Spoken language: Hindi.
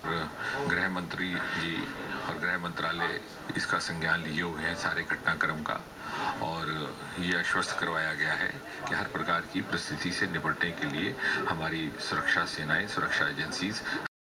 गृह मंत्री जी और गृह मंत्रालय इसका संज्ञान लिए हुए हैं सारे घटनाक्रम का, और ये आश्वस्त करवाया गया है कि हर प्रकार की परिस्थिति से निपटने के लिए हमारी सुरक्षा सेनाएं, सुरक्षा एजेंसीज